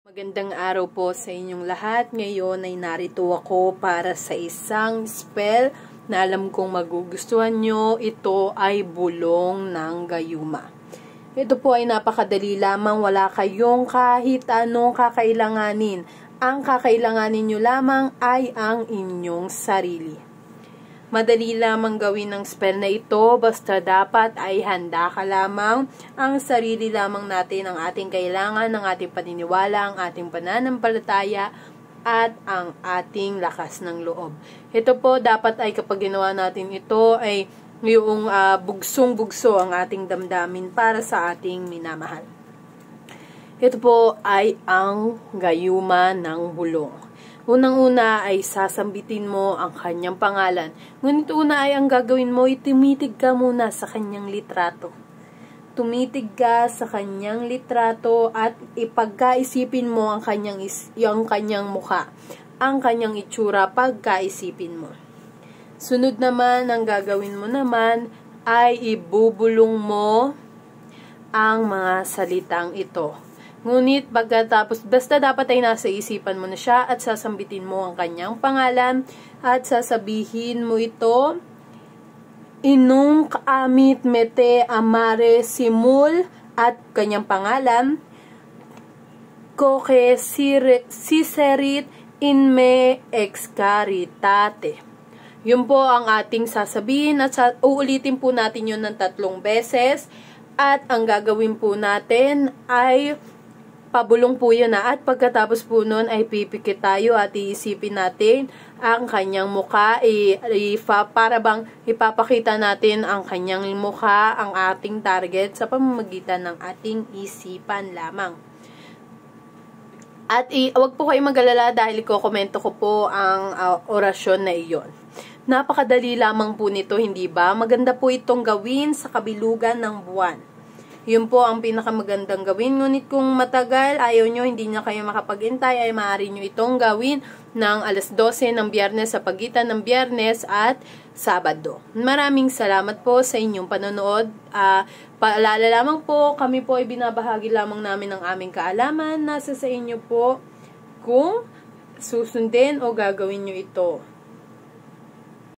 Magandang araw po sa inyong lahat. Ngayon ay narito ako para sa isang spell na alam kong magugustuhan nyo. Ito ay bulong ng gayuma. Ito po ay napakadali lamang. Wala kayong kahit anong kakailanganin. Ang kakailanganin nyo lamang ay ang inyong sarili. Madali lamang gawin ng spell na ito, basta dapat ay handa ka lamang. Ang sarili lamang natin ang ating kailangan, ang ating paniniwala, ang ating pananampalataya, at ang ating lakas ng loob. Ito po, dapat ay kapag ginawa natin ito, ay yung bugsong-bugso ang ating damdamin para sa ating minamahal. Ito po ay ang gayuma ng bulong. Unang-una ay sasambitin mo ang kanyang pangalan. Ngunit una ay ang gagawin mo, tumitig ka muna sa kanyang litrato. Tumitig ka sa kanyang litrato at ipagkaisipin mo ang kanyang mukha, ang kanyang itsura, pagkaisipin mo. Sunod naman, ang gagawin mo naman ay ibubulong mo ang mga salitang ito. Ngunit pagkatapos, basta dapat ay nasa isipan mo na siya at sasambitin mo ang kanyang pangalan at sasabihin mo ito, Inung kaamit mete amare simul at kanyang pangalan, Koke siserit in me excaritate. Yun po ang ating sasabihin at uulitin po natin yun ng 3 beses at ang gagawin po natin ay pabulong po yun na at pagkatapos po nun ay pipikit tayo at iisipin natin ang kanyang mukha, para bang ipapakita natin ang kanyang mukha, ang ating target sa pamamagitan ng ating isipan lamang. At wag po kayo mag-alala dahil iko-komento ko po ang orasyon na iyon. Napakadali lamang po nito, hindi ba? Maganda po itong gawin sa kabilugan ng buwan. Yun po ang pinakamagandang gawin. Ngunit kung matagal, ayaw nyo, hindi na kayo makapaghintay, ay maaari nyo itong gawin ng alas 12 ng Biyernes sa pagitan ng Biyernes at Sabado. Maraming salamat po sa inyong panonood. Paalala lamang po, kami po ay binabahagi lamang namin ng aming kaalaman. Nasa sa inyo po kung susundin o gagawin nyo ito.